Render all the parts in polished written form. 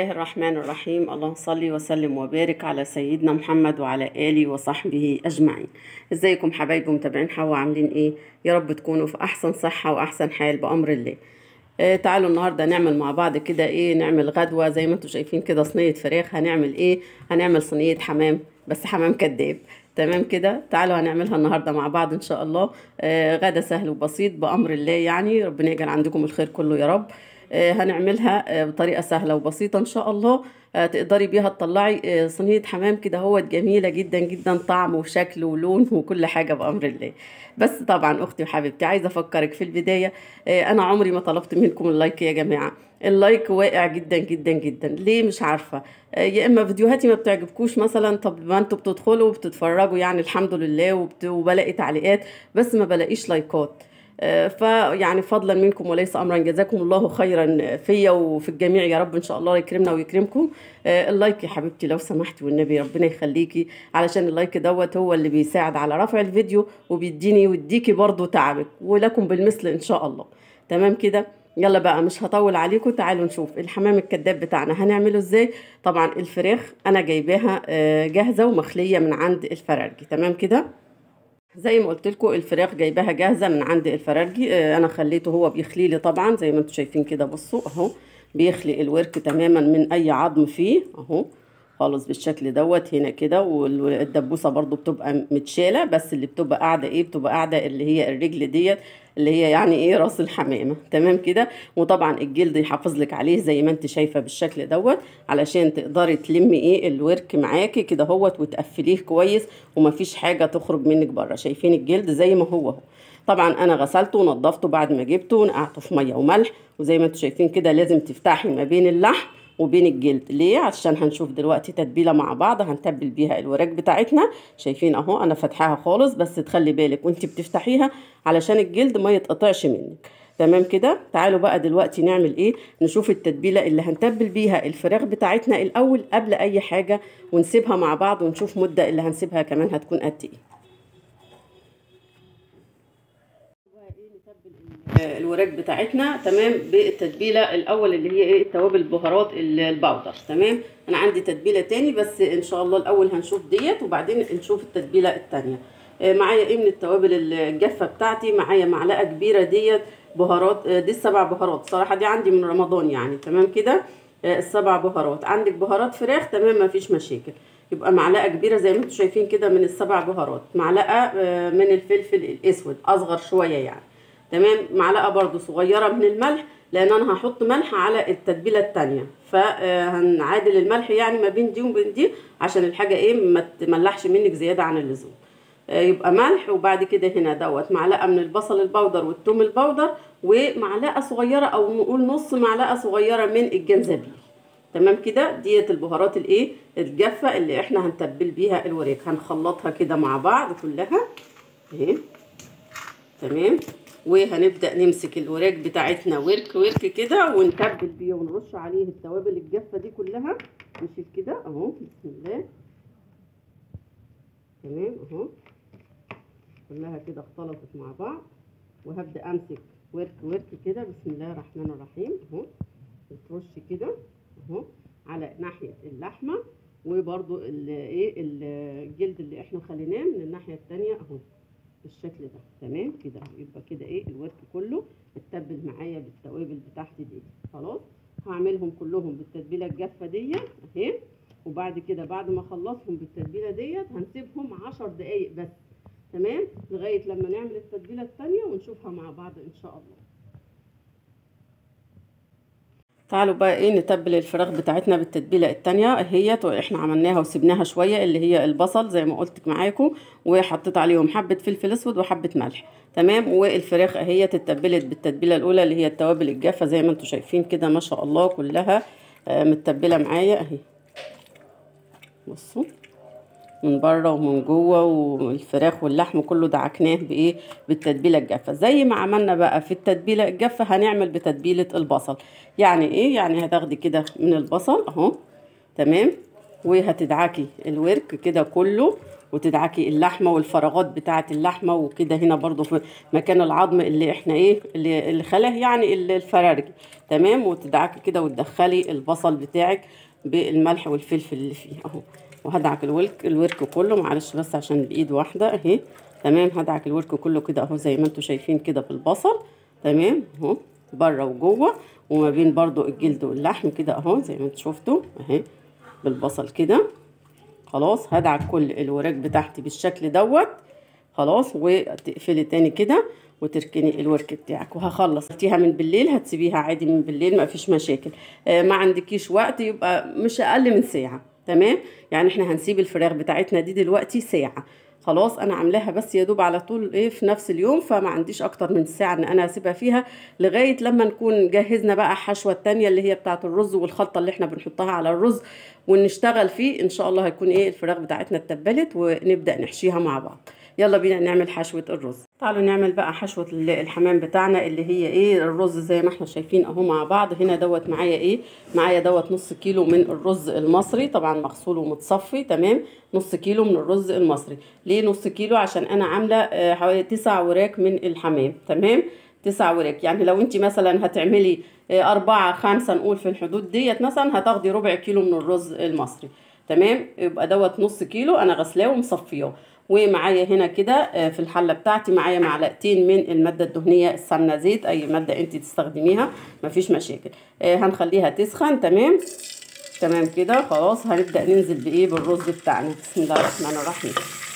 الله الرحمن الرحيم. اللهم صل وسلم وبارك على سيدنا محمد وعلى آله وصحبه أجمعين. ازيكم حبايبي متابعين حوا، عاملين ايه؟ يا رب تكونوا في أحسن صحة وأحسن حال بأمر الله. تعالوا النهاردة نعمل مع بعض كده ايه، نعمل غدوة زي ما انتم شايفين كده، صينية فراخ. هنعمل ايه؟ هنعمل صينية حمام، بس حمام كداب. تمام كده، تعالوا هنعملها النهاردة مع بعض ان شاء الله. غدا سهل وبسيط بأمر الله، يعني ربنا يجعل عندكم الخير كله يا رب. هنعملها بطريقة سهلة وبسيطة ان شاء الله. تقدري بيها تطلعي صينية حمام كده هو جميلة جدا جدا، طعم وشكل ولون وكل حاجة بأمر الله. بس طبعا اختي وحبيبتي عايزة افكرك في البداية، انا عمري ما طلبت منكم اللايك يا جماعة. اللايك واقع جدا جدا جدا، ليه مش عارفة. يا اما فيديوهاتي ما بتعجبكوش مثلا، طب ما انتوا بتدخلوا وبتتفرجوا يعني الحمد لله وبلاقي تعليقات، بس ما بلاقيش لايكات. فيعني فضلا منكم وليس امرا، جزاكم الله خيرا فيا وفي الجميع يا رب ان شاء الله يكرمنا ويكرمكم. اللايك يا حبيبتي لو سمحتي والنبي، ربنا يخليكي، علشان اللايك دوت هو اللي بيساعد على رفع الفيديو وبيديني ويديكي برضو تعبك، ولكم بالمثل ان شاء الله. تمام كده، يلا بقى مش هطول عليكم، تعالوا نشوف الحمام الكداب بتاعنا هنعمله ازاي. طبعا الفراخ انا جايباها جاهزه ومخليه من عند الفرارجي. تمام كده، زي ما قلت لكم الفراخ جايباها جاهزه من عند الفرارجي. انا خليته هو بيخلي لي طبعا زي ما انتم شايفين كده، بصوا اهو بيخلي الورك تماما من اي عظم فيه اهو خالص بالشكل دوت هنا كده. والدبوسه برضو بتبقى متشاله، بس اللي بتبقى قاعده ايه، بتبقى قاعده اللي هي الرجل ديت اللي هي يعني ايه راس الحمامه. تمام كده، وطبعا الجلد يحافظ لك عليه زي ما انت شايفه بالشكل دوت، علشان تقدري تلمي ايه الورك معاكي كده هوت وتقفليه كويس ومفيش حاجه تخرج منك بره. شايفين الجلد زي ما هو. طبعا انا غسلته ونضفته بعد ما جبته ونقعته في ميه وملح، وزي ما انتم شايفين كده لازم تفتحي ما بين اللحم وبين الجلد. ليه؟ عشان هنشوف دلوقتي تتبيله مع بعض هنتبل بيها الوراك بتاعتنا. شايفين اهو انا فاتحاها خالص، بس تخلي بالك وانت بتفتحيها علشان الجلد ما يتقطعش منك. تمام كده، تعالوا بقى دلوقتي نعمل ايه، نشوف التتبيله اللي هنتبل بيها الفراخ بتاعتنا الاول قبل اي حاجه، ونسيبها مع بعض ونشوف مده اللي هنسيبها كمان هتكون قد ايه. الوراك بتاعتنا تمام بالتتبيله الاول اللي هي ايه، التوابل البهارات الباودر. تمام، انا عندي تتبيله تاني بس ان شاء الله الاول هنشوف ديت وبعدين نشوف التتبيله التانيه. معايا ايه من التوابل الجافه بتاعتي، معايا معلقه كبيره ديت بهارات. دي السبع بهارات صراحه، دي عندي من رمضان يعني. تمام كده، السبع بهارات. عندك بهارات فراخ تمام ما فيش مشاكل، يبقى معلقه كبيره زي ما انتم شايفين كده من السبع بهارات. معلقه من الفلفل الاسود اصغر شويه يعني. تمام، معلقه برضو صغيره من الملح، لان انا هحط ملح على التتبيله التانية، فهنعادل الملح يعني ما بين دي وبين دي عشان الحاجه ايه ما تملحش منك زياده عن اللزوم. يبقى ملح. وبعد كده هنا دوت معلقه من البصل البودر والثوم البودر، ومعلقه صغيره او نقول نص معلقه صغيره من الجنزبيل. تمام كده، ديت البهارات الايه الجافه اللي احنا هنتبل بيها الوراك. هنخلطها كده مع بعض كلها اهي. تمام، وهنبدأ نمسك الوراك بتاعتنا ورك ورك كده ونتبل بيه ونرش عليه التوابل الجافة دي كلها. نشيل كده اهو بسم الله. تمام اهو كلها كده اختلطت مع بعض، وهبدأ امسك ورك ورك كده بسم الله الرحمن الرحيم اهو. بترش كده اهو على ناحية اللحمة، وبرضو الايه الجلد اللي احنا خليناه من الناحية التانية اهو بالشكل ده. تمام كده، يبقى كده ايه الورك كله اتبل معايا بالتوابل بتاعتي دي. خلاص هعملهم كلهم بالتتبيله الجافه ديت اهي. وبعد كده بعد ما اخلصهم بالتتبيله ديت هنسيبهم 10 دقايق بس. تمام، لغايه لما نعمل التتبيله الثانيه ونشوفها مع بعض ان شاء الله. تعالوا بقى ايه نتبل الفراخ بتاعتنا بالتتبيله التانية اهيت، واحنا عملناها وسبناها شويه اللي هي البصل زي ما قلت معاكم، وحطيت عليهم حبه فلفل اسود وحبه ملح. تمام، والفراخ اهيت اتبلت بالتتبيله الاولى اللي هي التوابل الجافه زي ما انتم شايفين كده ما شاء الله كلها متبله معايا اهي. بصوا من بره ومن جوه، والفراخ واللحم كله دعكناه بايه بالتتبيله الجافه. زي ما عملنا بقى في التتبيله الجافه هنعمل بتتبيله البصل. يعني ايه؟ يعني هتاخدي كده من البصل اهو. تمام، وهتدعكي الورك كده كله وتدعكي اللحمه والفراغات بتاعه اللحمه وكده. هنا برضو في مكان العظم اللي احنا ايه اللي خلاه يعني الفرارج. تمام. وتدعكي كده وتدخلي البصل بتاعك بالملح والفلفل اللي فيه اهو. وهدعك الورك كله، معلش بس عشان بايد واحده اهي. تمام. هدعك الورك كله كده اهو زي ما انتم شايفين كده في البصل. تمام اهو بره وجوه، وما بين برضو الجلد واللحم كده اهو زي ما انتم شفتوا اهي بالبصل كده. خلاص هدعك كل الوراك بتاعتي بالشكل دوت. خلاص وتقفلي تاني كده وتركني الورك بتاعك. وهخلص تيها من بالليل، هتسيبيها عادي من بالليل ما فيش مشاكل. ما عندكيش وقت يبقى مش اقل من ساعة. تمام. يعني احنا هنسيب الفراخ بتاعتنا دي دلوقتي ساعة. خلاص انا عاملاها بس يا دوب على طول ايه في نفس اليوم، فما عنديش اكتر من ساعة ان انا هسيبها فيها لغاية لما نكون جهزنا بقى الحشوة التانية اللي هي بتاعة الرز والخلطة اللي احنا بنحطها على الرز ونشتغل فيه ان شاء الله. هيكون ايه الفراخ بتاعتنا اتبلت ونبدأ نحشيها مع بعض. يلا بينا نعمل حشوة الرز. تعالوا نعمل بقى حشوة الحمام بتاعنا اللي هي ايه الرز زي ما احنا شايفين اهو مع بعض. هنا دوت معايا ايه، معايا دوت نص كيلو من الرز المصري طبعا مغسول ومتصفي. تمام. نص كيلو من الرز المصري. ليه نص كيلو؟ عشان انا عاملة حوالي 9 وراك من الحمام. تمام. 9 وراك، يعني لو انت مثلا هتعملي 4 5 نقول في الحدود ديت مثلا هتاخدي ربع كيلو من الرز المصري. تمام. يبقى دوت نص كيلو انا غسلاه ومصفياه. ومعايا هنا كده في الحله بتاعتي معايا معلقتين من الماده الدهنيه السمنه زيت، اي ماده انت تستخدميها مفيش مشاكل. هنخليها تسخن. تمام. تمام كده. خلاص هنبدا ننزل بايه بالرز بتاعنا. بسم الله الرحمن الرحيم.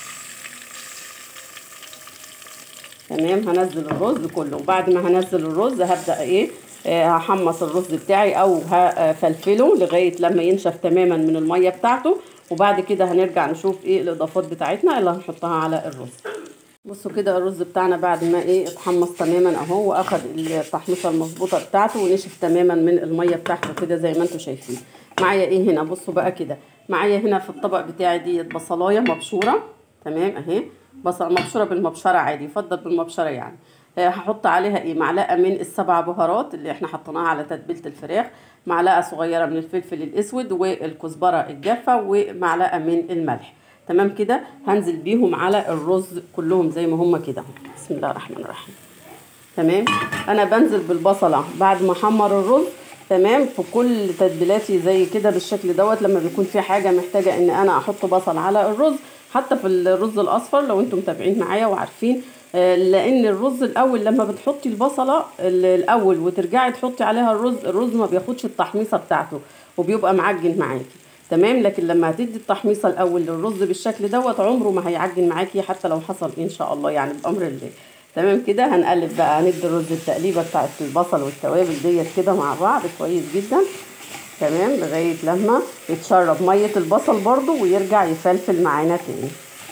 تمام. هنزل الرز كله، وبعد ما هنزل الرز هبدا ايه هحمص الرز بتاعي او هفلفله لغايه لما ينشف تماما من الميه بتاعته. وبعد كده هنرجع نشوف ايه الاضافات بتاعتنا اللي هنحطها على الرز. بصوا كده الرز بتاعنا بعد ما ايه اتحمص تماما اهو واخد التحميصه المظبوطه بتاعته ونشف تماما من الميه بتاعته كده زي ما انتم شايفين. معايا ايه هنا؟ بصوا بقى كده معايا هنا في الطبق بتاعي دي بصلايه مبشوره. تمام اهي بصل مبشوره بالمبشره عادي، يفضل بالمبشره يعني. هحط عليها ايه معلقه من السبع بهارات اللي احنا حطيناها على تتبيله الفراخ، معلقه صغيره من الفلفل الاسود والكزبره الجافه ومعلقه من الملح. تمام كده. هنزل بيهم على الرز كلهم زي ما هما كده. بسم الله الرحمن الرحيم. تمام. انا بنزل بالبصله بعد ما احمر الرز. تمام. في كل تتبيلاتي زي كده بالشكل دوت لما بيكون في حاجه محتاجه ان انا احط بصل على الرز، حتى في الرز الاصفر لو انتم متابعين معايا وعارفين. لان الرز الاول لما بتحطي البصله الاول وترجعي تحطي عليها الرز ما بياخدش التحميصه بتاعته وبيبقى معجن معاكي. تمام. لكن لما هتدي التحميصه الاول للرز بالشكل دوت عمره ما هيعجن معاكي حتى لو حصل ان شاء الله يعني بامر الله. تمام كده. هنقلب بقى، هندي الرز التقليبه بتاعت البصل والتوابل ديت كده مع بعض كويس جدا. تمام. لغايه لما يتشرب ميه البصل برضو ويرجع يفلفل معانا تاني.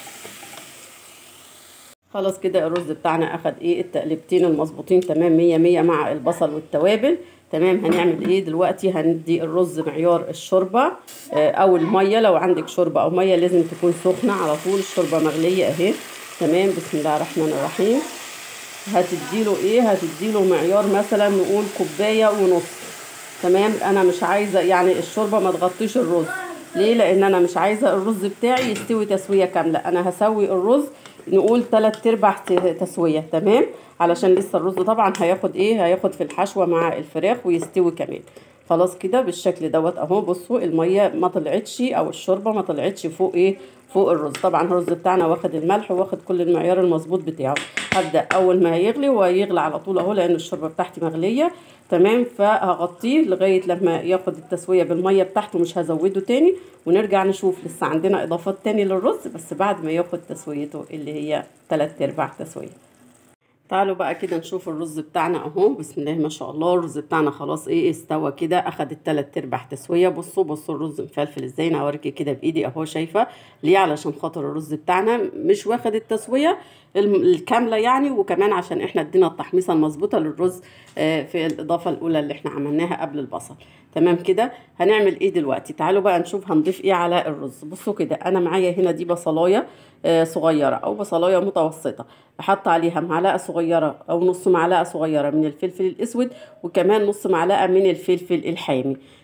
خلاص كده الرز بتاعنا اخد ايه التقليبتين المظبوطين تمام 100 100 مع البصل والتوابل. تمام. هنعمل ايه دلوقتي؟ هندي الرز معيار الشوربه او الميه، لو عندك شوربه او ميه لازم تكون سخنه على طول، الشوربه مغليه اهي. تمام. بسم الله الرحمن الرحيم. هتديله ايه؟ هتديله معيار مثلا نقول كوبايه ونص. تمام. انا مش عايزه يعني الشوربه ما تغطيش الرز. ليه؟ لان انا مش عايزه الرز بتاعي يستوي تسويه كامله، انا هسوي الرز نقول 3/4 تسويه. تمام. علشان لسه الرز طبعا هياخد ايه هياخد في الحشوه مع الفراخ ويستوي كمان. خلاص كده بالشكل دوت اهو. بصوا الميه ما طلعتش او الشوربه ما طلعتش فوق ايه فوق الرز. طبعا الرز بتاعنا واخد الملح واخد كل المعيار المظبوط بتاعه. هبدا اول ما هيغلي ويغلى على طول اهو لان الشوربه بتاعتي مغليه. تمام. فهغطيه لغايه لما ياخد التسويه بالميه بتاعته، مش هزوده تاني. ونرجع نشوف لسه عندنا اضافات تاني للرز بس بعد ما ياخد تسويته اللي هي 3/4 تسويه. تعالوا بقى كده نشوف الرز بتاعنا اهو. بسم الله ما شاء الله. الرز بتاعنا خلاص ايه استوى كده اخد ال3/4 تسويه. بصوا الرز مفلفل ازاي. انا هوريكي كده بايدي اهو شايفه ليه؟ علشان خاطر الرز بتاعنا مش واخد التسويه الكامله يعني، وكمان عشان احنا ادينا التحميصه المظبوطه للرز في الاضافه الاولى اللي احنا عملناها قبل البصل. تمام كده. هنعمل ايه دلوقتي؟ تعالوا بقى نشوف هنضيف ايه على الرز. بصوا كده انا معايا هنا دي بصلايه صغيره او بصلايه متوسطه، احط عليها معلقه صغيره او نص معلقه صغيره من الفلفل الاسود وكمان نص معلقه من الفلفل الحامي.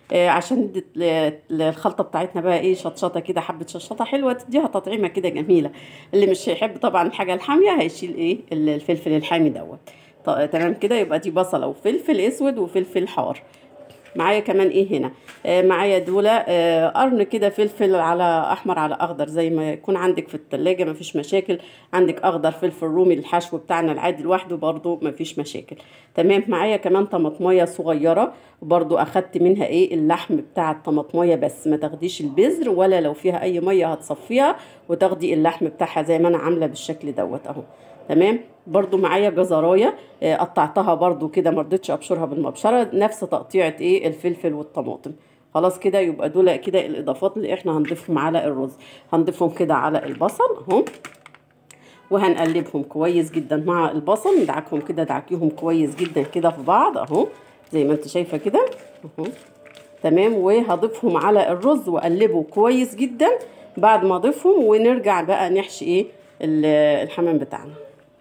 عشان ندي الخلطه بتاعتنا بقى ايه شطشطه كده، حبه شطشطه حلوه تديها تطعيمه كده جميله. اللي مش هيحب طبعا الحاجه الحاميه هيشيل ايه الفلفل الحامي دوت. تمام كده. يبقى دي بصله وفلفل اسود وفلفل حار. معايا كمان ايه هنا؟ معايا دولة قرن كده فلفل على احمر على اخضر، زي ما يكون عندك في التلاجة مفيش مشاكل. عندك اخضر فلفل رومي الحشو بتاعنا العادي لوحده برضو مفيش مشاكل. تمام. معايا كمان طماطمية صغيرة برضو اخدت منها ايه اللحم بتاع الطماطمية، بس ما تاخديش البذر ولا لو فيها اي مية هتصفيها، وتاخدي اللحم بتاعها زي ما انا عاملة بالشكل دوت اهو. تمام. برضو معايا جزرايه قطعتها برضو كده، مرضتش ابشرها بالمبشره، نفس تقطيعه ايه الفلفل والطماطم. خلاص كده. يبقى دول كده الاضافات اللي احنا هنضيفهم على الرز. هنضيفهم كده على البصل اهو، وهنقلبهم كويس جدا مع البصل، ندعكهم كده دعكيهم كويس جدا كده في بعض اهو زي ما انت شايفه كده اهو. تمام. وهضيفهم على الرز واقلبه كويس جدا بعد ما اضيفهم، ونرجع بقى نحشي ايه الحمام بتاعنا.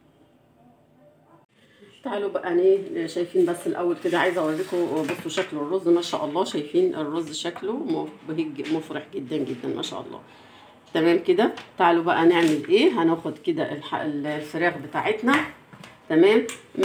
تعالوا بقى شايفين بس الاول كده عايزه اوريكم. بصوا شكل الرز ما شاء الله، شايفين الرز شكله مبهج مفرح جدا جدا ما شاء الله. تمام كده. تعالوا بقى نعمل ايه. هناخد كده الفراخ بتاعتنا. تمام.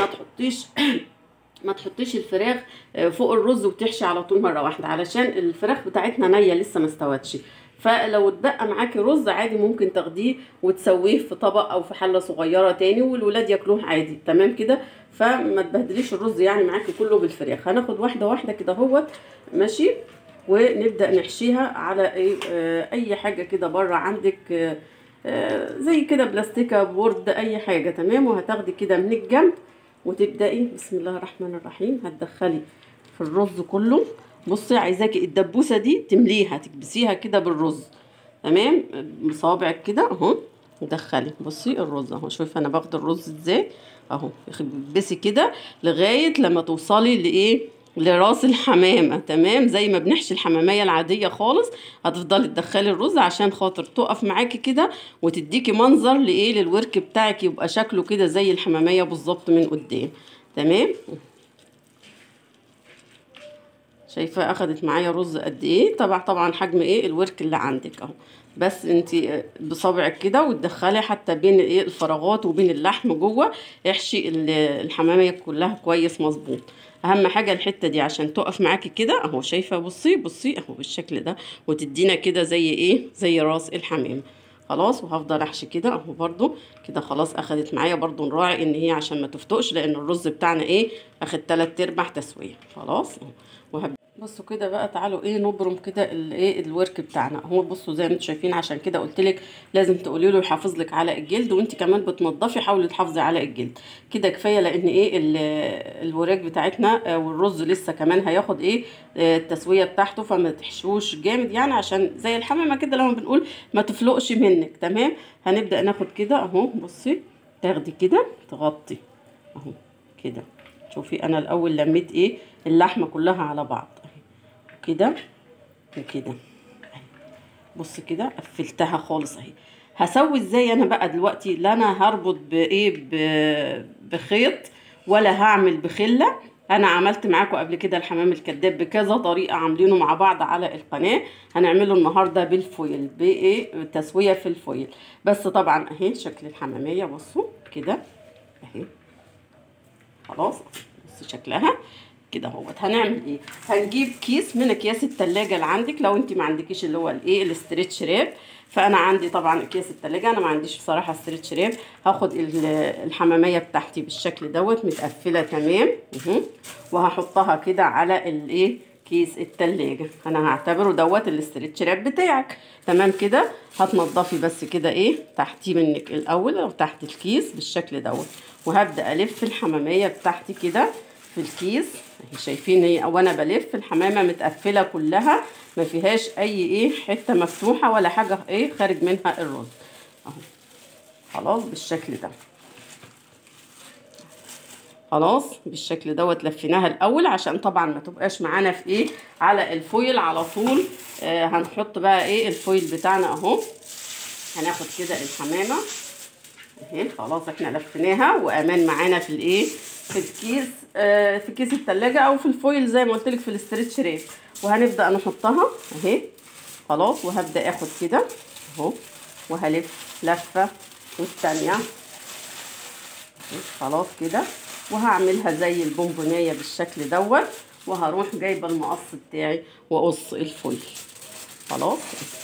ما تحطيش الفراخ فوق الرز وتحشي على طول مره واحده، علشان الفراخ بتاعتنا نيه لسه ما استوتش. فلو اتبقى معاكي رز عادي ممكن تاخديه وتسويه في طبق او في حله صغيره تاني والولاد ياكلوه عادي. تمام كده. فما تبهدليش الرز يعني معاكي كله بالفراخ. هناخد واحده واحده كده اهوت ماشي، ونبدا نحشيها على اي حاجه كده بره عندك زي كده بلاستيكه بورد اي حاجه. تمام. وهتاخدي كده من الجنب وتبدأي بسم الله الرحمن الرحيم هتدخلي في الرز كله. بصي عايزاكي الدبوسة دي تمليها تكبسيها كده بالرز. تمام. بصوابعك كده اهو دخلي. بصي الرز اهو، شوفي انا باخد الرز ازاي اهو، اكبسي كده لغاية لما توصلي لايه لراس الحمامة. تمام. زي ما بنحشي الحمامية العادية خالص هتفضلي تدخلي الرز عشان خاطر تقف معاكي كده وتديكي منظر لايه للورك بتاعك، يبقى شكله كده زي الحمامية بالظبط من قدام. تمام. شايفه اخدت معايا رز قد ايه؟ طبعا حجم ايه الورك اللي عندك اهو. بس انت بصابعك كده وتدخلي حتى بين ايه الفراغات وبين اللحم جوه، احشي الحماميه كلها كويس مظبوط. اهم حاجه الحته دي عشان تقف معاكي كده اهو. شايفه بصي اهو بالشكل ده، وتدينا كده زي ايه زي راس الحمام. خلاص. وهفضل احشي كده اهو برضو كده. خلاص اخدت معايا برضو، نراعي ان هي عشان ما تفتقش لان الرز بتاعنا ايه اخد 3/4 تسويه. خلاص. بصوا كده بقى. تعالوا ايه نبرم كده الايه الورك بتاعنا اهو. بصوا زي ما انتم شايفين، عشان كده قلت لك لازم تقولي له يحافظ لك على الجلد، وانت كمان بتنضفي حاولي تحافظي على الجلد كده كفايه، لان ايه الوراك بتاعتنا والرز لسه كمان هياخد ايه التسويه بتاعته، فما تحشوش جامد يعني عشان زي الحمامه كده لما بنقول ما تفلقش منك. تمام. هنبدا ناخد كده اهو. بصي تاخدي كده تغطي اهو كده. شوفي انا الاول لميت ايه اللحمه كلها على بعض كده وكده. بص كده قفلتها خالص اهي. هسوي ازاي انا بقى دلوقتي؟ لا انا هربط بايه بخيط ولا هعمل بخله. انا عملت معاكم قبل كده الحمام الكداب بكذا طريقه عاملينه مع بعض على القناه. هنعمله النهارده بالفويل بايه تسويه في الفويل. بس طبعا اهي شكل الحماميه بصوا كده اهي. خلاص. بص شكلها كده اهوت. هنعمل ايه؟ هنجيب كيس من اكياس التلاجة اللي عندك، لو انت ما عندكيش اللي هو الايه الاسترتش راب. فانا عندي طبعا اكياس التلاجة، انا ما عنديش بصراحه استرتش راب. هاخد الحماميه بتاعتي بالشكل دوت متقفله تمام وهحطها كده على الايه كيس التلاجة. انا هعتبره دوت الاسترتش راب بتاعك. تمام كده. هتنضفي بس كده ايه تحتيه منك الاول او تحت الكيس بالشكل دوت، وهبدا الف الحماميه بتاعتي كده في الكيس. شايفين هي وانا بلف الحمامه متقفله كلها ما فيهاش اي ايه حته مفتوحه ولا حاجه ايه خارج منها الرز اهو. خلاص بالشكل ده. خلاص بالشكل دوت لفيناها الاول عشان طبعا ما تبقاش معانا في ايه على الفويل على طول. هنحط بقى ايه الفويل بتاعنا اهو. هناخد كده الحمامه اهي خلاص احنا لفيناها وامان معانا في الايه، في الكيس، في كيس التلاجة او في الفويل زي ما قلت لك في الاسترتش راب. وهنبدا نحطها اهي خلاص. وهبدا اخد كده اهو وهلف لفه والتانيه خلاص كده، وهعملها زي البونبونية بالشكل دوت. وهروح جايبه المقص بتاعي واقص الفويل خلاص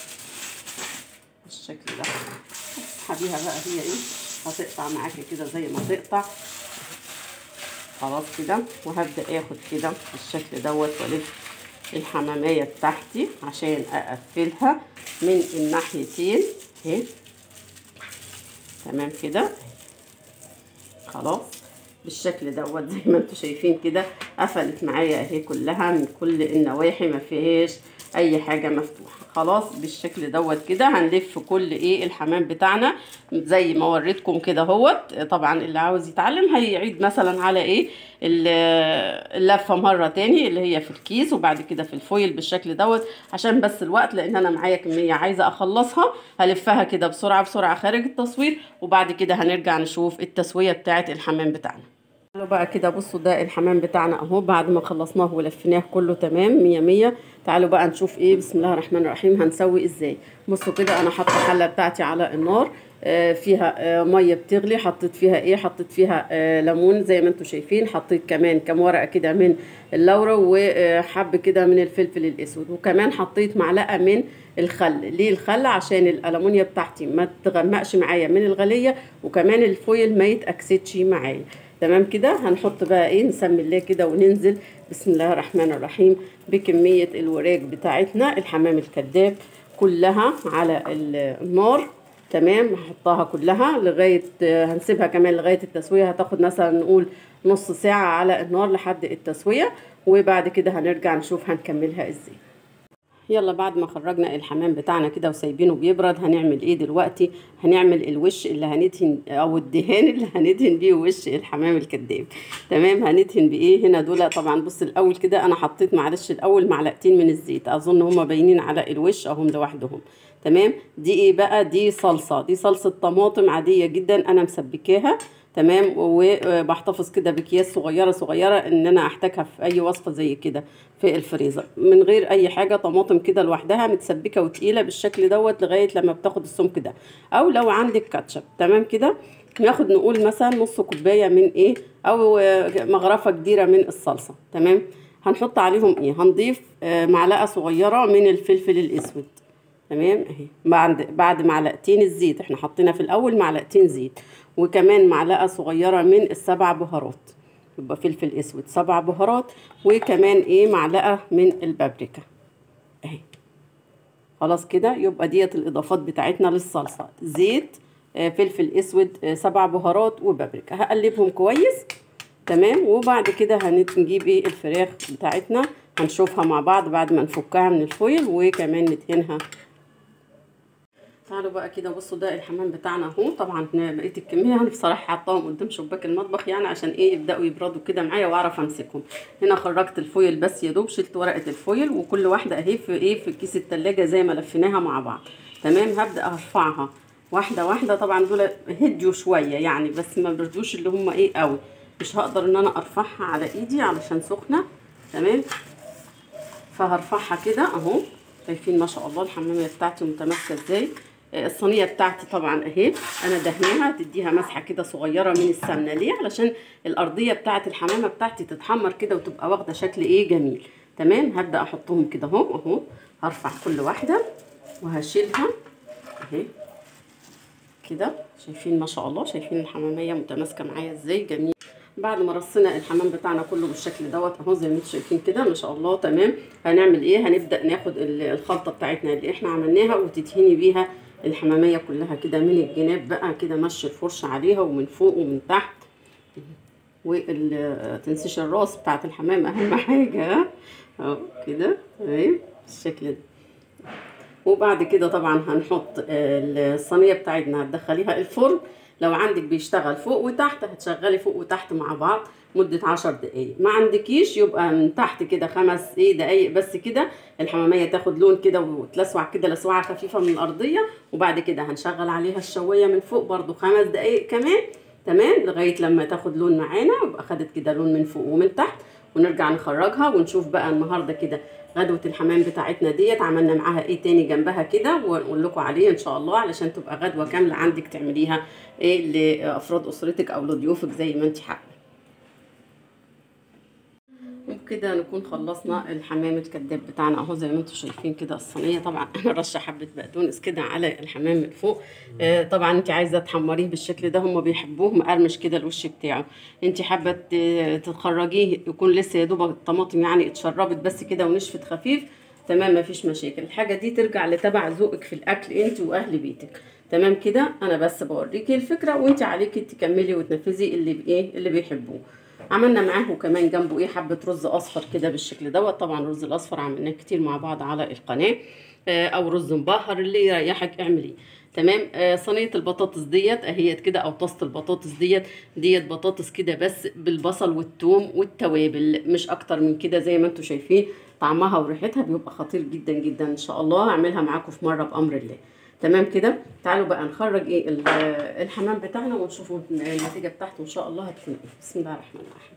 بالشكل ده. اسحبيها بقى، هي ايه هتقطع معاكي كده زي ما تقطع خلاص كده. وهبدا اخد كده بالشكل دوت والف الحمامية بتاعتي عشان اقفلها من الناحيتين اهي تمام كده خلاص بالشكل دوت. زي ما انتم شايفين كده قفلت معايا اهي كلها من كل النواحي، ما فيهاش اي حاجه مفتوحه خلاص بالشكل دوت كده. هنلف كل ايه الحمام بتاعنا زي ما وريتكم كده اهوت. طبعا اللي عاوز يتعلم هيعيد مثلا على ايه اللفه مره تاني اللي هي في الكيس وبعد كده في الفويل بالشكل دوت. عشان بس الوقت لان انا معايا كميه عايزه اخلصها، هلفها كده بسرعه بسرعه خارج التصوير وبعد كده هنرجع نشوف التسويه بتاعه الحمام بتاعنا. تعالوا بقى كده بصوا ده الحمام بتاعنا اهو بعد ما خلصناه ولفيناه كله تمام مية مية. تعالوا بقى نشوف ايه بسم الله الرحمن الرحيم هنسوي ازاي. بصوا كده انا حاطه حله بتاعتي على النار فيها ميه بتغلي. حطيت فيها ايه، حطيت فيها ليمون زي ما انتم شايفين. حطيت كمان كام ورقه كده من اللورة وحب كده من الفلفل الاسود. وكمان حطيت معلقه من الخل. ليه الخل؟ عشان الالومنيا بتاعتي ما تغمقش معايا من الغليه وكمان الفويل ما يتاكسدش معايا تمام كده. هنحط بقى ايه نسمي الله كده وننزل بسم الله الرحمن الرحيم بكميه الوراك بتاعتنا الحمام الكذاب كلها على النار تمام. هحطها كلها لغايه هنسيبها كمان لغايه التسويه. هتاخد مثلا نقول نص ساعه على النار لحد التسويه وبعد كده هنرجع نشوف هنكملها ازاي. يلا بعد ما خرجنا الحمام بتاعنا كده وسايبينه بيبرد هنعمل ايه دلوقتي؟ هنعمل الوش اللي هندهن او الدهان اللي هندهن بيه وش الحمام الكداب تمام. هندهن بايه هنا دول؟ طبعا بص الاول كده انا حطيت معلش الاول معلقتين من الزيت اظن هما باينين على الوش اهم لوحدهم تمام. دي ايه بقى؟ دي صلصه، دي صلصه طماطم عاديه جدا انا مسبكاها تمام. وبحتفظ كده باكياس صغيره صغيره ان انا احتاجها في اي وصفه زي كده في الفريزر من غير اي حاجه. طماطم كده لوحدها متسبكه وتقيله بالشكل دوت لغايه لما بتاخد السمك ده. او لو عندك كاتشب تمام كده ناخد نقول مثلا نص كوبايه من ايه او مغرفه كبيره من الصلصه تمام. هنحط عليهم ايه؟ هنضيف معلقه صغيره من الفلفل الاسود تمام اهي. بعد معلقتين الزيت احنا حطينا في الاول معلقتين زيت. وكمان معلقه صغيره من السبع بهارات يبقى فلفل اسود 7 بهارات. وكمان ايه معلقه من البابريكا اهي خلاص كده. يبقى ديت الاضافات بتاعتنا للصلصه زيت فلفل اسود 7 بهارات وبابريكا. هقلبهم كويس تمام. وبعد كده هنجيب ايه الفراخ بتاعتنا هنشوفها مع بعض بعد ما نفكها من الفويل وكمان ندهنها. تعالوا بقى كده بصوا ده الحمام بتاعنا اهو. طبعا بقيت الكميه انا بصراحه حطاهم قدام شباك المطبخ يعني عشان ايه يبداوا يبردوا كده معايا واعرف امسكهم. هنا خرجت الفويل بس يا دوب شلت ورقه الفويل وكل واحده اهي في ايه في كيس التلاجة زي ما لفيناها مع بعض تمام. هبدا ارفعها واحده واحده. طبعا دول هديوا شويه يعني بس ما بردوش اللي هم ايه قوي. مش هقدر ان انا ارفعها على ايدي علشان سخنه تمام. فهرفعها كده اهو. شايفين ما شاء الله الحماميه بتاعتي متماسكه ازاي. الصينيه بتاعتي طبعا اهي انا دهناها تديها مسحه كده صغيره من السمنه. ليه؟ علشان الارضيه بتاعه الحمامه بتاعتي تتحمر كده وتبقى واخده شكل ايه جميل تمام. هبدا احطهم كده اهو هرفع كل واحده وهشيلها اهي كده. شايفين ما شاء الله شايفين الحماميه متماسكه معايا ازاي جميل. بعد ما رصينا الحمام بتاعنا كله بالشكل دوت اهو زي ما انتم شايفين كده ما شاء الله تمام. هنعمل ايه؟ هنبدا ناخد الخلطه بتاعتنا اللي احنا عملناها وتدهني بيها الحماميه كلها كده من الجناب بقى كده. مشي الفرشه عليها ومن فوق ومن تحت. وتنسيش الراس بتاعت الحمام اهم حاجه اهو كده تمام بالشكل ده. وبعد كده طبعا هنحط الصينيه بتاعتنا هتدخليها الفرن لو عندك بيشتغل فوق وتحت هتشغلي فوق وتحت مع بعض مدة 10 دقايق. ما عندكيش يبقى من تحت كده 5 دقايق بس كده، الحمامية تاخد لون كده وتلسوع كده لسوعة خفيفة من الأرضية، وبعد كده هنشغل عليها الشواية من فوق برضو 5 دقايق كمان. تمام، لغاية لما تاخد لون معانا ويبقى خدت كده لون من فوق ومن تحت، ونرجع نخرجها ونشوف بقى النهارده كده غدوة الحمام بتاعتنا ديت عملنا معاها ايه تاني جنبها كده، ونقول لكم عليه ان شاء الله علشان تبقى غدوة كاملة عندك تعمليها ايه لأفراد أسرتك أو لضيوفك زي ما انت حابة. وبكده نكون خلصنا الحمام الكداب بتاعنا اهو زي ما انتم شايفين كده. الصينيه طبعا انا رشه حبه بقدونس كده على الحمام من فوق. طبعا انت عايزه تحمريه بالشكل ده، هم بيحبوه مقرمش كده الوش بتاعه. انت حابه تخرجيه يكون لسه يا دوب الطماطم يعني اتشربت بس كده ونشفت خفيف، تمام مفيش مشاكل. الحاجه دي ترجع لتبع ذوقك في الاكل انت واهل بيتك. تمام كده، انا بس بوريكي الفكره وانت عليكي تكملي وتنفذي اللي بايه اللي بيحبوه. عملنا معاه كمان جنبه ايه حبه رز اصفر كده بالشكل دوت. طبعا الرز الاصفر عملناه كتير مع بعض على القناه، او رز مبهر اللي يريحك اعمليه. تمام. صينيه البطاطس ديت اهيت كده، او طاسه البطاطس ديت بطاطس كده بس بالبصل والثوم والتوابل، مش اكتر من كده. زي ما انتم شايفين طعمها وريحتها بيبقى خطير جدا جدا. ان شاء الله هعملها معاكم في مره بامر الله. تمام كده، تعالوا بقى نخرج ايه الحمام بتاعنا ونشوفوا النتيجه بتاعته ان شاء الله هتكون ايه. بسم الله الرحمن الرحيم.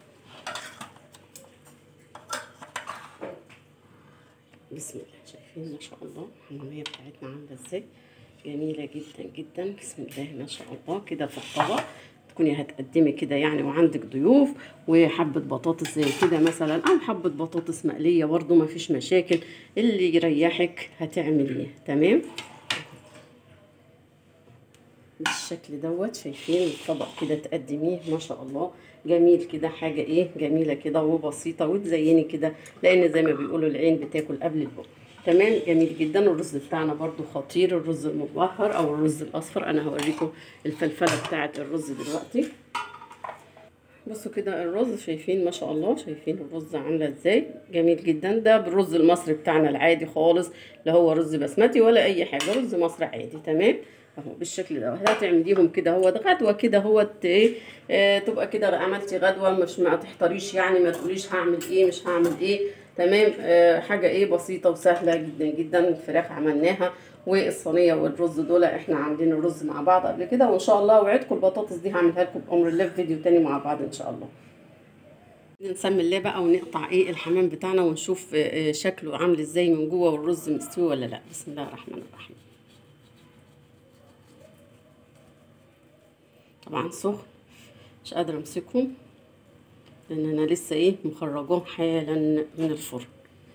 بسم الله. شايفين ما شاء الله الحماميه بتاعتنا عامله ازاي، جميله جدا جدا. بسم الله ما شاء الله كده في الطبق تكوني هتقدمي كده يعني وعندك ضيوف، وحبه بطاطس زي كده مثلا، او حبه بطاطس مقليه برضو ما فيش مشاكل، اللي يريحك هتعمليه. تمام بالشكل دوت. شايفين الطبق كده تقدميه ما شاء الله جميل كده، حاجه ايه جميله كده وبسيطه، وتزيني كده لان زي ما بيقولوا العين بتاكل قبل البق. تمام جميل جدا. الرز بتاعنا برضو خطير، الرز المبهر او الرز الاصفر. انا هوريكم الفلفله بتاعه الرز دلوقتي. بصوا كده الرز، شايفين ما شاء الله، شايفين الرز عامله ازاي جميل جدا. ده بالرز المصري بتاعنا العادي خالص، لا هو رز بسمتي ولا اي حاجه، رز مصري عادي. تمام اهو بالشكل ده. هتعمليهم كده هو غدوه كده هو ايه تبقى كده عملتي غدوه، مش ما تحتريش يعني، ما تقوليش هعمل ايه مش هعمل ايه. تمام حاجه ايه بسيطه وسهله جدا جدا. الفراخ عملناها والصينيه والرز دول احنا عاملين الرز مع بعض قبل كده، وان شاء الله اوعدكم البطاطس دي هعملها لكم بامر الله في فيديو تاني مع بعض ان شاء الله. نسمي الله بقى ونقطع ايه الحمام بتاعنا ونشوف شكله عامل ازاي من جوه والرز مستوي ولا لا. بسم الله الرحمن الرحيم. طبعا سخن مش قادره امسكهم لان انا لسه ايه مخرجاهم حالا من الفرن.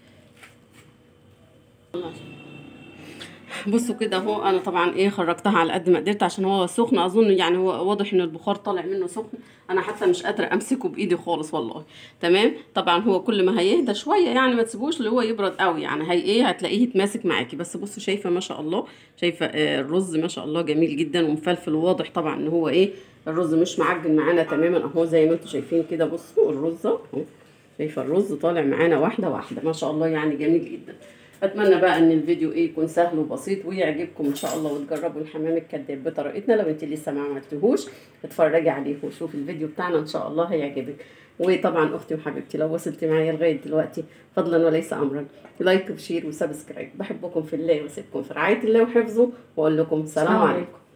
بصوا كده اهو، انا طبعا ايه خرجتها على قد ما قدرت عشان هو سخن. اظن يعني هو واضح ان البخار طالع منه سخن، انا حتى مش قادره امسكه بايدي خالص والله. تمام طبعا هو كل ما هيهدى شويه يعني ما تسيبوش اللي هو يبرد قوي يعني، هي ايه هتلاقيه يتماسك معاكي. بس بصوا شايفه ما شاء الله، شايفه الرز ما شاء الله جميل جدا ومفلفل، وواضح طبعا ان هو ايه الرز مش معجن معانا تماما اهو زي ما انتم شايفين كده. بصوا الرز اهو، شايفه الرز طالع معانا واحده واحده ما شاء الله يعني جميل جدا. اتمنى بقى ان الفيديو ايه يكون سهل وبسيط ويعجبكم ان شاء الله، وتجربوا الحمام الكداب بطريقتنا. لو انت لسه ما عملتهوش اتفرجي عليه وشوفي الفيديو بتاعنا ان شاء الله هيعجبك. وطبعا اختي وحبيبتي لو وصلتي معايا لغايه دلوقتي فضلا وليس امرا، لايك وشير وسبسكرايب. بحبكم في الله واسيبكم في رعايه الله وحفظه، واقول لكم سلام عليكم.